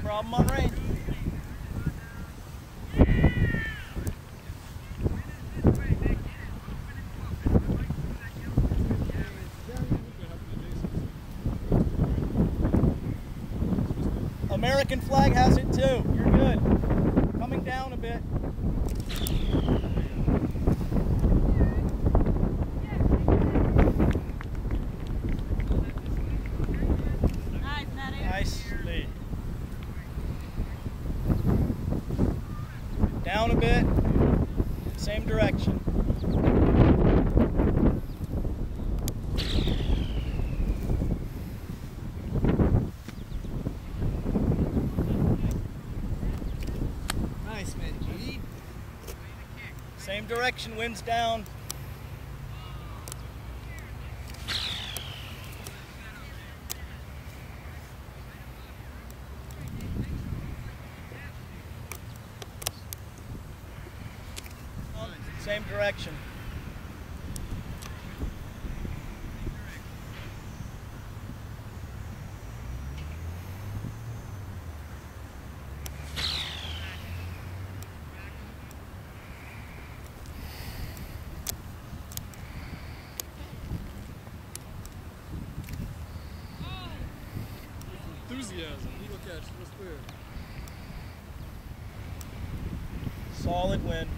problem on rain. American flag has it too. You're good. Coming down a bit. Nice, Maddie. Nicely. Down a bit. Same direction. Nice, man. Same direction, wind's down. Same direction. Enthusiasm. Eagle catch. What's weird? Solid wind.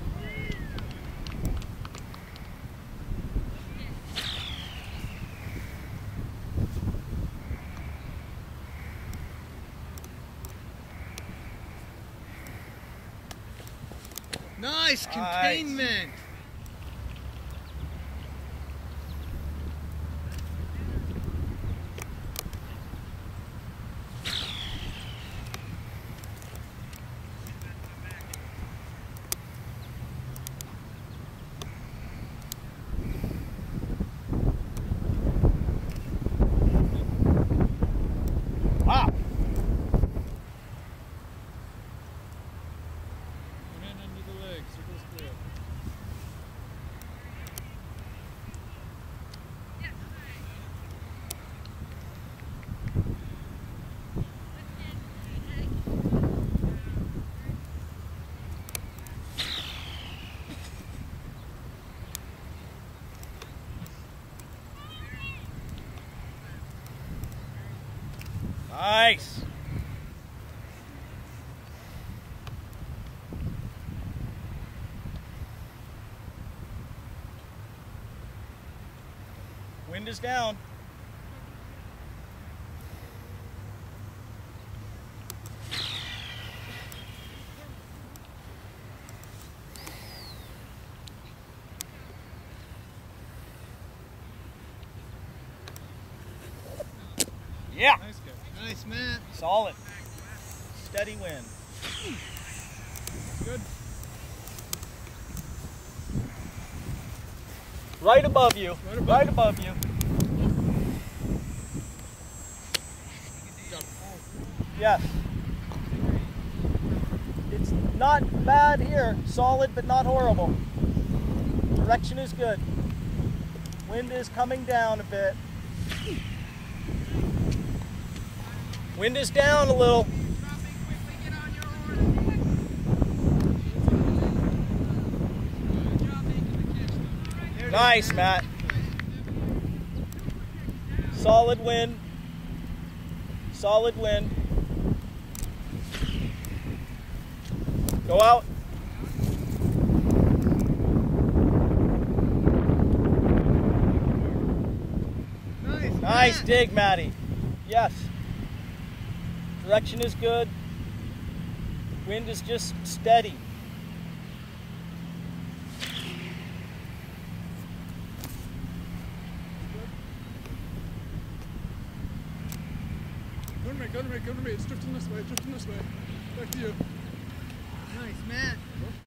Nice containment. Wow. Hand under the leg. Circle's clear. Nice. Wind is down. Yeah. Nice guy. Nice, man. Solid. Steady wind. Good. Right above you. Right above Right above you. Yes. It's not bad here. Solid but not horrible. Direction is good. Wind is coming down a bit. Wind is down a little. Nice, Matt. Solid wind. Solid wind. Go out. Nice dig, Matty. Yes. Direction is good. Wind is just steady. Go to me. It's drifting this way. Back to you. Nice, man.